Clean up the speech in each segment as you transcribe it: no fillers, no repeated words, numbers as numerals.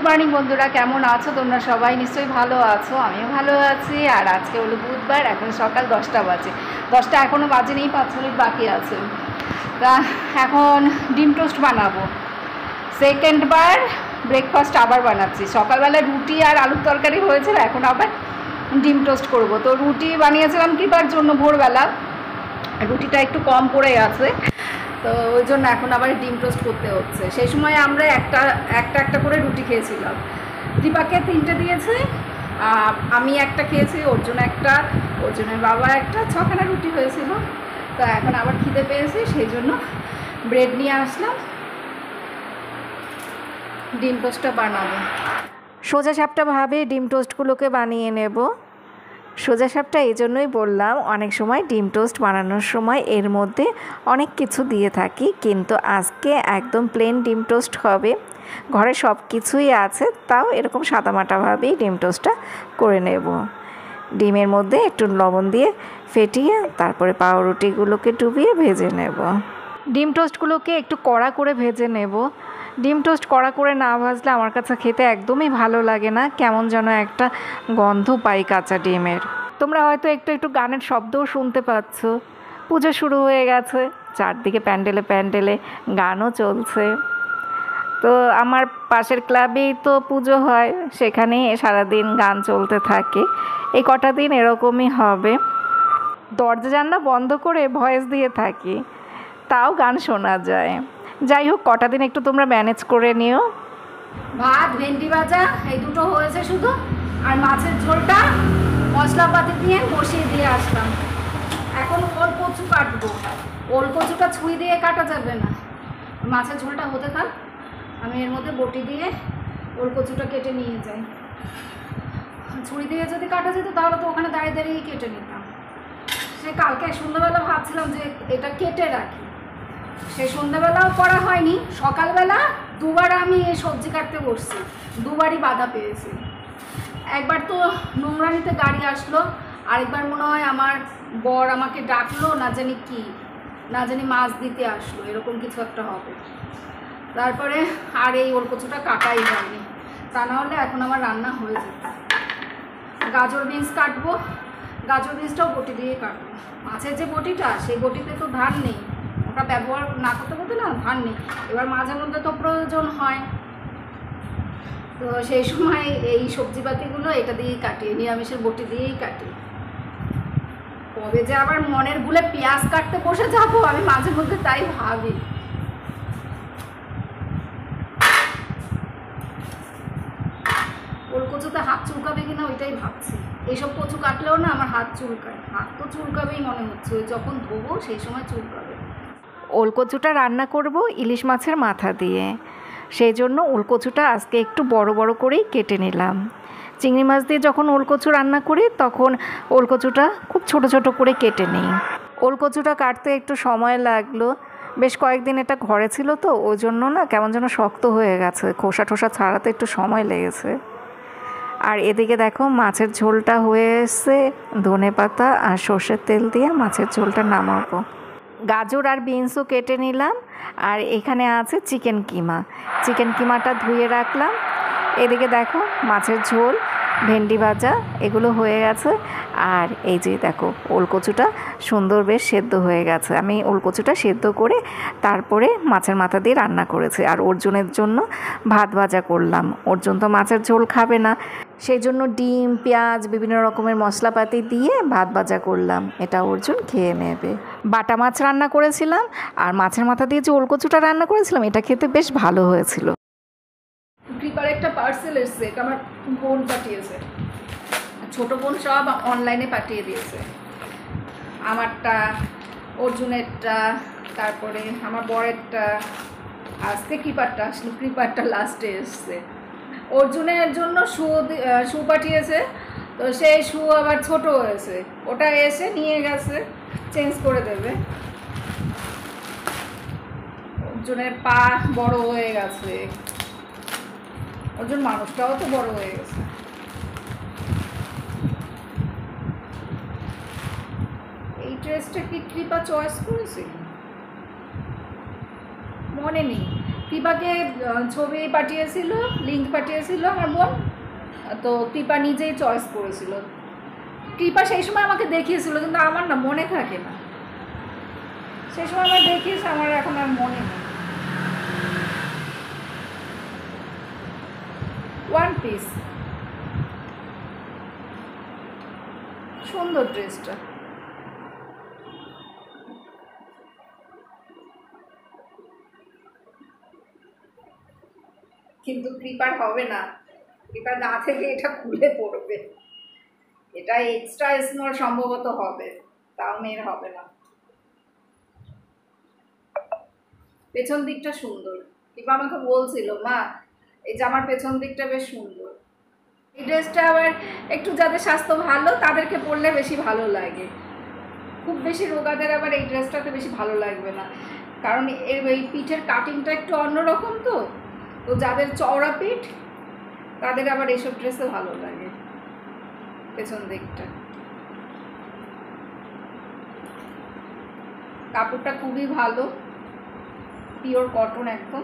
Morning বন্ধুরা, কেমন আছো তোমরা? সবাই নিশ্চয়ই ভালো আছো, আমিও ভালো আছি। আর আজকে হলো বুধবার, এখন সকাল 10টা বাজে। 10টা এখনও বাজেনি, 5 মিনিট বাকি আছে। তা এখন ডিম টোস্ট বানাবো, সেকেন্ড বার ব্রেকফাস্ট আবার বানাচ্ছি। সকালবেলা রুটি আর আলুর তরকারি হয়েছিল, এখন আবার ডিম টোস্ট করব। তো রুটি বানিয়েছিলাম কৃপার জন্য ভোরবেলা, রুটিটা একটু কম পড়ে গেছে, তো ওই জন্য এখন আবার ডিম টোস্ট করতে হচ্ছে। সেই সময় আমরা একটা করে রুটি খেয়েছিলাম। দীপাকে 3টে দিয়েছে, আমি একটা খেয়েছি, অর্জুন একটা, অর্জুনের বাবা একটা, 6খানা রুটি হয়েছিল। তো এখন আবার খিদে পেয়েছি, সেই জন্য ব্রেড নিয়ে আসলাম, ডিম টোস্টটা বানাবো। সোজা সাপটাভাবে ডিম টোস্টগুলোকে বানিয়ে নেব। সোজা সাপটা এই জন্যই বললাম, অনেক সময় ডিম টোস্ট বানানোর সময় এর মধ্যে অনেক কিছু দিয়ে থাকি, কিন্তু আজকে একদম প্লেন ডিম টোস্ট হবে। ঘরে সব কিছুই আছে, তাও এরকম সাদামাটাভাবেই ডিম টোস্টটা করে নেব। ডিমের মধ্যে একটু লবণ দিয়ে ফেটিয়ে তারপরে পাউরুটিগুলোকে ডুবিয়ে ভেজে নেব। ডিম টোস্টগুলোকে একটু কড়া করে ভেজে নেব। ডিম টোস্ট কড়া করে না ভাজলে আমার কাছে খেতে একদমই ভালো লাগে না, কেমন যেন একটা গন্ধ পাই কাঁচা ডিমের। তোমরা হয়তো একটু গানের শব্দও শুনতে পাচ্ছ। পুজো শুরু হয়ে গেছে, চারদিকে প্যান্ডেলে প্যান্ডেলে গানও চলছে। তো আমার পাশের ক্লাবেই তো পুজো হয়, সেখানেই সারাদিন গান চলতে থাকে। এই কটা দিন এরকমই হবে, দরজা জানলা বন্ধ করে ভয়েস দিয়ে থাকি, তাও গান শোনা যায়। যাই হোক, কটা দিন একটু তোমরা ম্যানেজ করে নিও। ভাত, ভেন্ডি ভাজা এই দুটো হয়েছে শুধু, আর মাছের ঝোলটা মশলাপাতি দিয়ে বসিয়ে দিয়ে আসলাম। এখন ওল কচু কাটবো, ওল কচুটা ছুঁই দিয়ে কাটা যাবে না, মাছের ঝোলটা হতে থাক, আমি এর মধ্যে বটি দিয়ে ওল কচুটা কেটে নিয়ে যাই। ছুরি দিয়ে যদি কাটা যেত তাহলে তো ওখানে দাঁড়িয়ে দাঁড়িয়েই কেটে নিতাম। সে কালকে সন্ধ্যাবেলা ভাবছিলাম যে এটা কেটে রাখি, সে সন্ধ্যাবেলাও করা হয়নি, সকালবেলা দুবার আমি এই সবজি কাটতে বসছি, দুবারই বাধা পেয়েছি। একবার তো নোংরানিতে গাড়ি আসলো, আরেকবার মনে হয় আমার বর আমাকে ডাকলো, না জানি মাছ দিতে আসলো, এরকম কিছু একটা হবে। তারপরে আর এই ওল কচুটা কাটাই হয়নি, তা নাহলে এখন আমার রান্না হয়ে যেত। গাজর বিনস কাটবো, গাজর বিনসটাও বটি দিয়ে কাটবো। মাছের যে বটিটা, সেই বটিতে তো ধার নেই, ওটা ব্যবহার না করতে না ধার নেই। এবার মাঝে মধ্যে তো প্রয়োজন হয়, তো সেই সময় এই সবজিপাতিগুলো এটা দিয়েই কাটি, নিরামিষের বটি দিয়েই কাটি। কবে যে আবার মনের ভুলে পেঁয়াজ কাটতে বসে যাবো, আমি মাঝে মধ্যে তাই ভাবি। ওল কচুতে হাত চুলকাবে কিনা ওইটাই ভাবছি। এইসব কচু কাটলেও না আমার হাত চুলকায়, হাত তো চুলকাবেই মনে হচ্ছে, ওই যখন ধোবো সেই সময় চুলকাবে। ওল কচুটা রান্না করব ইলিশ মাছের মাথা দিয়ে, সেই জন্য ওল কচুটা আজকে একটু বড় বড় করেই কেটে নিলাম। চিংড়ি মাছ দিয়ে যখন ওল কচু রান্না করি তখন ওল কচুটা খুব ছোট ছোট করে কেটে নিই। ওল কচুটা কাটতে একটু সময় লাগলো, বেশ কয়েকদিন এটা ঘরে ছিল তো ওই জন্য না কেমন যেন শক্ত হয়ে গেছে, খোসা টোসা ছাড়াতে একটু সময় লেগেছে। আর এদিকে দেখো মাছের ঝোলটা হয়ে এসছে, ধনেপাতা আর সর্ষের তেল দিয়ে মাছের ঝোলটা নামাবো। গাজর আর বিনসও কেটে নিলাম, আর এখানে আছে চিকেন কিমাটা ধুয়ে রাখলাম। এদিকে দেখো মাছের ঝোল, ভেন্ডি ভাজা এগুলো হয়ে গেছে। আর এই যে দেখো ওল কচুটা সুন্দর বেশ সেদ্ধ হয়ে গেছে। আমি ওল কচুটা সেদ্ধ করে তারপরে মাছের মাথা দিয়ে রান্না করেছি। আর অর্জুনের জন্য ভাত ভাজা করলাম, অর্জুন তো মাছের ঝোল খাবে না, সেই জন্য ডিম, পেঁয়াজ, বিভিন্ন রকমের মশলাপাতি দিয়ে ভাত ভাজা করলাম, এটা অর্জুন খেয়ে নেবে। বাটা মাছ রান্না করেছিলাম, আর মাছের মাথা দিয়ে যে ওল কচুটা রান্না করেছিলাম এটা খেতে বেশ ভালো হয়েছিল। কৃপার একটা পার্সেল এসছে, এটা আমার বোন পাঠিয়েছে, ছোটো বোন সব অনলাইনে পাঠিয়ে দিয়েছে। আমারটা, অর্জুনেরটা, তারপরে আমার বরেরটা, আজকে কৃপারটা লাস্টে এসছে। অর্জুনের জন্য শু পাঠিয়েছে, তো সেই শু আবার ছোট হয়েছে, ওটা এসে নিয়ে গেছে, চেঞ্জ করে দেবে। অর্জুনের পা বড় হয়ে গেছে, অর্জুন মানুষটাও তো বড় হয়ে গেছে। এই ড্রেসটা কি কৃপা চয়েস করেছে মনে নেই, কৃপাকে ছবি পাঠিয়েছিল, লিঙ্ক পাঠিয়েছিল আমার বোন, তো কৃপা নিজেই চয়েস করেছিল। কৃপা সেই সময় আমাকে দেখিয়েছিল, কিন্তু আমার না মনে থাকে না। সেই সময় আমার দেখিয়েছে, আমার এখন আর মনে নেই। ওয়ান পিস, সুন্দর ড্রেসটা। কিন্তু কৃপার হবে না, কৃপার না থেকে এটা খুলে পড়বে। এটা এক্সট্রা স্মল সম্ভবত হবে, তাও মেয়ের হবে না। পেছন দিকটা সুন্দর, কৃপা আমাকে বলছিল, মা এই জামার পেছন দিকটা বেশ সুন্দর। এই ড্রেসটা আবার একটু যাদের স্বাস্থ্য ভালো তাদেরকে পরলে বেশি ভালো লাগে। খুব বেশি রোগাদের আবার এই ড্রেসটাতে বেশি ভালো লাগবে না, কারণ এই পিঠের কাটিংটা একটু অন্যরকম। তো তো যাদের চওড়া পিঠ তাদের আবার এইসব ড্রেসে ভালো লাগে। পেছন দিকটা কাপড়টা খুবই ভালো, পিওর কটন একদম।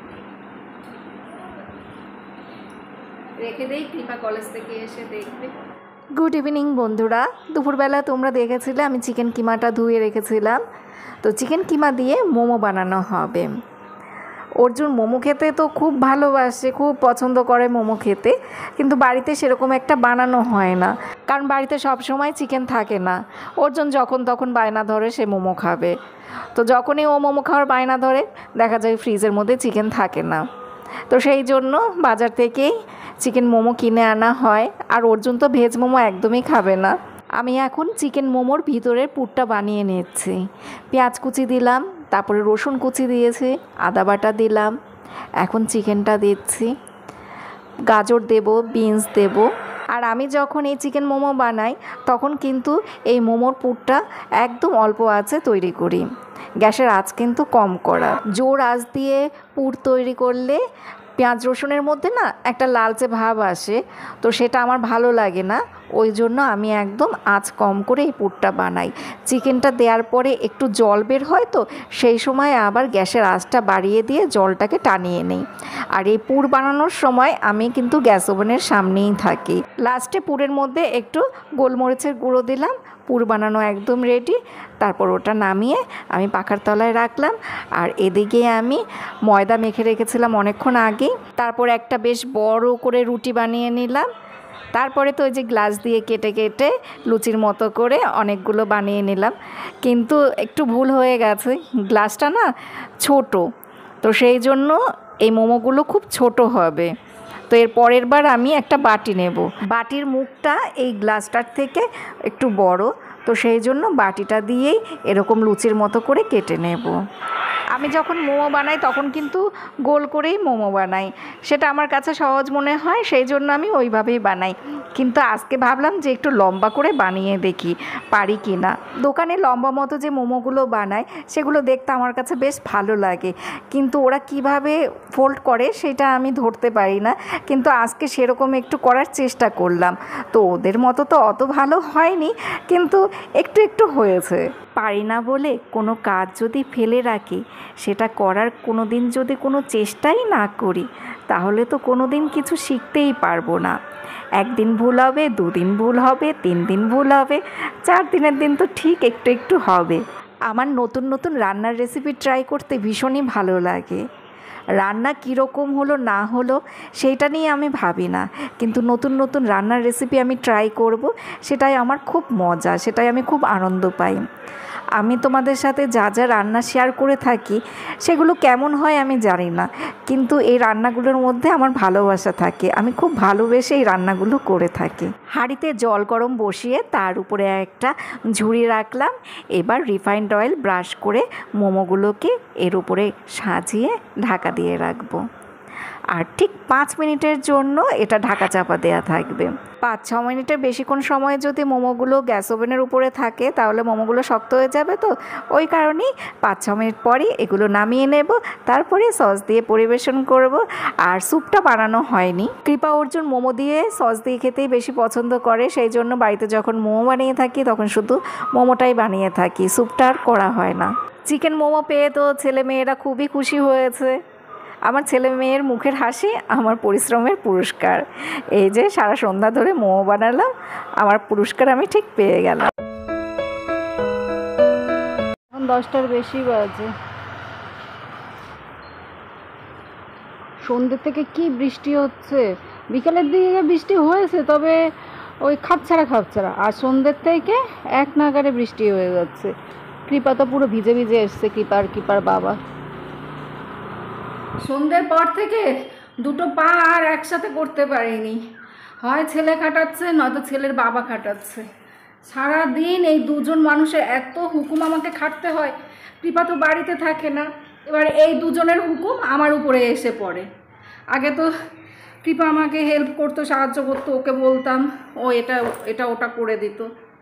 রেখে দেই, কৃপা কলেজ থেকে এসে দেখবে। গুড ইভিনিং বন্ধুরা। দুপুরবেলা তোমরা দেখেছিলে আমি চিকেন কিমাটা ধুয়ে রেখেছিলাম। তো চিকেন কিমা দিয়ে মোমো বানানো হবে। অর্জুন মোমো খেতে তো খুব ভালোবাসে, খুব পছন্দ করে মোমো খেতে, কিন্তু বাড়িতে সেরকম একটা বানানো হয় না, কারণ বাড়িতে সব সময় চিকেন থাকে না। অর্জুন যখন তখন বায়না ধরে সে মোমো খাবে। তো যখনই ও মোমো খাওয়ার বায়না ধরে, দেখা যায় ফ্রিজের মধ্যে চিকেন থাকে না। তো সেই জন্য বাজার থেকেই চিকেন মোমো কিনে আনা হয়। আর অর্জুন তো ভেজ মোমো একদমই খাবে না। আমি এখন চিকেন মোমোর ভিতরের পুরটা বানিয়ে নিচ্ছি। পেঁয়াজ কুচি দিলাম, তারপরে রসুন কুচি দিয়েছি, আদা বাটা দিলাম, এখন চিকেনটা দিচ্ছি, গাজর দেব, বিনস দেব। আর আমি যখন এই চিকেন মোমো বানাই তখন কিন্তু এই মোমোর পুরটা একদম অল্প আঁচে তৈরি করি। গ্যাসের আঁচ কিন্তু কম করা। জোর আঁচ দিয়ে পুর তৈরি করলে পেঁয়াজ রসুনের মধ্যে না একটা লালচে ভাব আসে, তো সেটা আমার ভালো লাগে না। ওই জন্য আমি একদম আঁচ কম করে এই পুরটা বানাই। চিকেনটা দেওয়ার পরে একটু জল বের হয়, তো সেই সময় আবার গ্যাসের আঁচটা বাড়িয়ে দিয়ে জলটাকে টানিয়ে নেই। আর এই পুর বানানোর সময় আমি কিন্তু গ্যাস ওভেনের সামনেই থাকি। লাস্টে পুরের মধ্যে একটু গোলমরিচের গুঁড়ো দিলাম। পুর বানানো একদম রেডি। তারপর ওটা নামিয়ে আমি পাখার তলায় রাখলাম। আর এদিকে আমি ময়দা মেখে রেখেছিলাম অনেকক্ষণ আগেই। তারপর একটা বেশ বড় করে রুটি বানিয়ে নিলাম। তারপরে তো ওই যে গ্লাস দিয়ে কেটে কেটে লুচির মতো করে অনেকগুলো বানিয়ে নিলাম, কিন্তু একটু ভুল হয়ে গেছে, গ্লাসটা না ছোট, তো সেই জন্য এই মোমোগুলো খুব ছোট হবে। তো এর পরের বার আমি একটা বাটি নেব। বাটির মুখটা এই গ্লাসটার থেকে একটু বড়, তো সেই জন্য বাটিটা দিয়েই এরকম লুচির মতো করে কেটে নেব। আমি যখন মোমো বানাই তখন কিন্তু গোল করেই মোমো বানাই, সেটা আমার কাছে সহজ মনে হয়, সেই জন্য আমি ওইভাবেই বানাই। কিন্তু আজকে ভাবলাম যে একটু লম্বা করে বানিয়ে দেখি পারি কি না। দোকানে লম্বা মতো যে মোমোগুলো বানায় সেগুলো দেখতে আমার কাছে বেশ ভালো লাগে, কিন্তু ওরা কিভাবে ফোল্ড করে সেটা আমি ধরতে পারি না। কিন্তু আজকে সেরকম একটু করার চেষ্টা করলাম, তো ওদের মতো তো অত ভালো হয়নি, কিন্তু একটু একটু হয়েছে। পারি না বলে কোনো কাজ যদি ফেলে রাখি, সেটা করার কোনো দিন যদি কোনো চেষ্টাই না করি, তাহলে তো কোনো দিন কিছু শিখতেই পারবো না। একদিন ভুল হবে, দুদিন ভুল হবে, 3 দিন ভুল হবে, 4 দিনের দিন তো ঠিক একটু একটু হবে। আমার নতুন নতুন রান্নার রেসিপি ট্রাই করতে ভীষণই ভালো লাগে। রান্না কীরকম হলো না হলো সেইটা নিয়ে আমি ভাবি না, কিন্তু নতুন নতুন রান্নার রেসিপি আমি ট্রাই করব, সেটাই আমার খুব মজা, সেটাই আমি খুব আনন্দ পাই। আমি তোমাদের সাথে যা যা রান্না শেয়ার করে থাকি সেগুলো কেমন হয় আমি জানি না, কিন্তু এই রান্নাগুলোর মধ্যে আমার ভালোবাসা থাকে। আমি খুব ভালোবেসে এই রান্নাগুলো করে থাকি। হাঁড়িতে জল গরম বসিয়ে তার উপরে একটা ঝুড়ি রাখলাম। এবার রিফাইন্ড অয়েল ব্রাশ করে মোমোগুলোকে এর উপরে সাজিয়ে ঢাকা দিয়ে রাখবো। আর ঠিক 5 মিনিটের জন্য এটা ঢাকা চাপা দেওয়া থাকবে। 5-6 মিনিটের বেশিক্ষণ সময় যদি মোমোগুলো গ্যাস ওভেনের উপরে থাকে তাহলে মোমোগুলো শক্ত হয়ে যাবে, তো ওই কারণেই 5-6 মিনিট পরই এগুলো নামিয়ে নেব। তারপরে সস দিয়ে পরিবেশন করব। আর স্যুপটা বানানো হয়নি। কৃপা অর্জুন মোমো দিয়ে সস দিয়ে খেতেই বেশি পছন্দ করে, সেই জন্য বাড়িতে যখন মোমো বানিয়ে থাকি তখন শুধু মোমোটাই বানিয়ে থাকি, স্যুপটা আর করা হয় না। চিকেন মোমো পেয়ে তো ছেলে মেয়েরা খুবই খুশি হয়েছে। আমার ছেলে মেয়ের মুখের হাসি আমার পরিশ্রমের পুরস্কার। এই যে সারা সন্ধ্যা ধরে মোমো বানালাম, আমার পুরস্কার আমি ঠিক পেয়ে গেলাম। এখন 10টার বেশি বাজে। সন্ধ্যে থেকে কি বৃষ্টি হচ্ছে। বিকালের দিকে বৃষ্টি হয়েছে, তবে ওই খাপছাড়া, আর সন্ধ্যের থেকে এক নাগারে বৃষ্টি হয়ে যাচ্ছে। কৃপা তো পুরো ভিজে ভিজে এসছে, কৃপার বাবা। সন্ধ্যের পর থেকে দুটো পা আর একসাথে করতে পারিনি। হয় ছেলে খাটাচ্ছে, নয়তো ছেলের বাবা খাটাচ্ছে। সারাদিন এই দুজন মানুষের এত হুকুম আমাকে খাটতে হয়। কৃপা তো বাড়িতে থাকে না, এবার এই দুজনের হুকুম আমার উপরে এসে পড়ে। আগে তো কৃপা আমাকে হেল্প করতো, সাহায্য করতো, ওকে বলতাম, ও এটা ওটা করে দিত।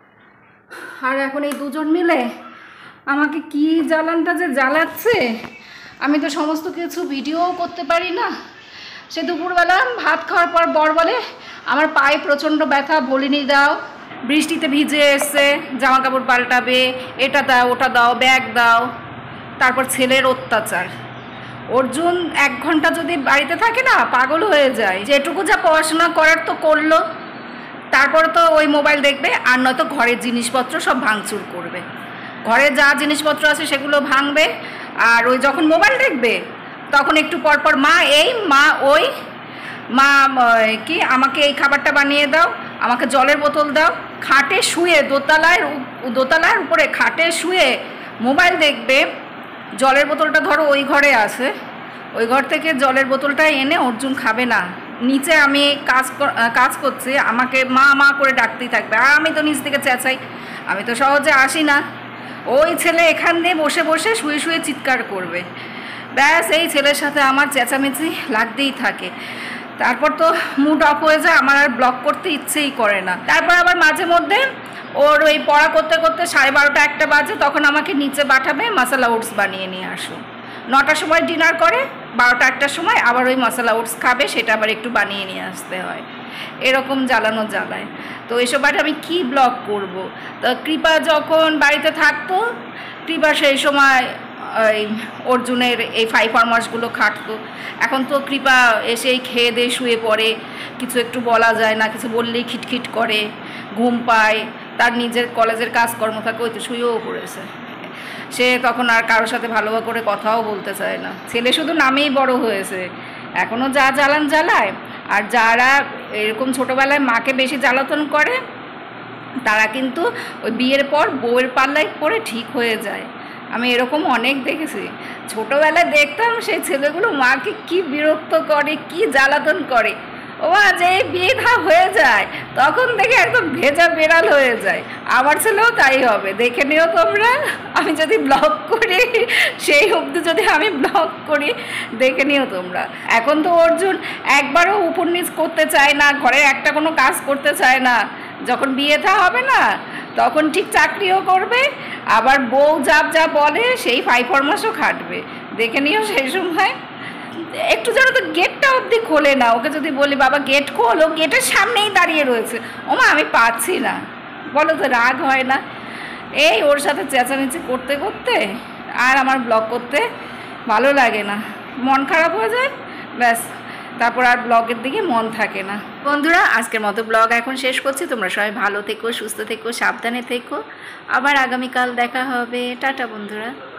আর এখন এই দুজন মিলে আমাকে কি জ্বালানটা যে জ্বালাচ্ছে, আমি তো সমস্ত কিছু ভিডিওও করতে পারি না। সে দুপুরবেলা ভাত খাওয়ার পর বর বলে আমার পায়ে প্রচণ্ড ব্যথা, বলিনি দাও, বৃষ্টিতে ভিজে এসছে, জামা কাপড় পাল্টাবে, এটা দাও ওটা দাও, ব্যাগ দাও। তারপর ছেলের অত্যাচার। অর্জুন 1 ঘন্টা যদি বাড়িতে থাকে না, পাগল হয়ে যায়। যেটুকু যা পড়াশোনা করার তো করলো, তারপর তো ওই মোবাইল দেখবে, আর নয়তো ঘরের জিনিসপত্র সব ভাঙচুর করবে। ঘরে যা জিনিসপত্র আছে সেগুলো ভাঙবে, আর ওই যখন মোবাইল দেখবে তখন একটু পরপর মা এই মা ওই, মা কি আমাকে এই খাবারটা বানিয়ে দাও, আমাকে জলের বোতল দাও। খাটে শুয়ে দোতলার উপরে খাটে শুয়ে মোবাইল দেখবে। জলের বোতলটা ধরো ওই ঘরে আছে, ওই ঘর থেকে জলের বোতলটা এনে অর্জুন খাবে না। নিচে আমি কাজ করছি, আমাকে মা মা করে ডাকতেই থাকবে, আর আমি তো নিচ থেকে চেঁচাই, আমি তো সহজে আসি না। ওই ছেলে এখান দিয়ে বসে বসে শুয়ে শুয়ে চিৎকার করবে। ব্যাস, এই ছেলের সাথে আমার চেঁচামেচি লাগতেই থাকে। তারপর তো মুড অফ হয়ে যায়, আমার আর ব্লগ করতে ইচ্ছেই করে না। তারপর আবার মাঝে মধ্যে ওর ওই পড়া করতে করতে 12:30 1টা বাজে, তখন আমাকে নিচে পাঠাবে মশলা ওটস বানিয়ে নিয়ে আসো। 9টার সময় ডিনার করে, 12টা 1টার সময় আবার ওই মশলা ওটস খাবে, সেটা আবার একটু বানিয়ে নিয়ে আসতে হয়। এরকম জ্বালানো জ্বালায়। তো এসব বাড়ি আমি কি ব্লগ করব। তো কৃপা যখন বাড়িতে থাকতো, কৃপা সেই সময় এই অর্জুনের এই 5 ফরমাসগুলো খাটতো। এখন তো কৃপা এসেই খেয়ে দিয়ে শুয়ে পড়ে, কিছু একটু বলা যায় না, কিছু বললেই খিটখিট করে, ঘুম পায়, তার নিজের কলেজের কাজকর্ম থাকে, ওই তো শুয়েও পড়েছে। সে তখন আর কারোর সাথে ভালো করে কথাও বলতে চায় না। ছেলে শুধু নামেই বড় হয়েছে, এখনও যা জ্বালান জ্বালায়। আর যারা এরকম ছোটোবেলায় মাকে বেশি জ্বালাতন করে, তারা কিন্তু ওই বিয়ের পর বউয়ের পাল্লায় পড়ে ঠিক হয়ে যায়। আমি এরকম অনেক দেখেছি। ছোটোবেলায় দেখতাম সেই ছেলেগুলো মাকে কি বিরক্ত করে, কি জ্বালাতন করে। ও মা, যে বিয়ে হয়ে যায় তখন দেখে একদম ভেজা বেড়াল হয়ে যায়। আমার ছেলেও তাই হবে, দেখে নিও তোমরা। আমি যদি ব্লগ করি, সেই অবধি যদি আমি ব্লগ করি, দেখে নিও তোমরা। এখন তো অর্জুন একবারও উপর নিচ করতে চায় না, ঘরে একটা কোনো কাজ করতে চায় না। যখন বিয়ে হবে না, তখন ঠিক চাকরিও করবে, আবার বউ যা বলে সেই 5 ফরমাসও খাটবে। দেখে নিও সেই সময়। একটু যেন তো গেটটা অবধি খোলে না। ওকে যদি বলি বাবা গেট খোল, ও গেটের সামনেই দাঁড়িয়ে রয়েছে। ওমা আমি পাচ্ছি না, বলো তো রাগ হয় না? এই ওর সাথে চেঁচামেচি করতে করতে আর আমার ব্লগ করতে ভালো লাগে না, মন খারাপ হয়ে যায়। ব্যাস, তারপর আর ব্লগের দিকে মন থাকে না। বন্ধুরা, আজকের মতো ব্লগ এখন শেষ করছি। তোমরা সবাই ভালো থেকো, সুস্থ থেকো, সাবধানে থেকো। আবার আগামীকাল দেখা হবে। টাটা বন্ধুরা।